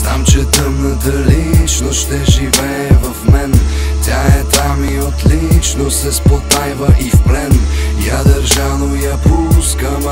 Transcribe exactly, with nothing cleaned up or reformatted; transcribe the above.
Знам, че тъмната личност ще живее в мен. Тя е там и отлично се спотайва и в плен. Я държано я пускам,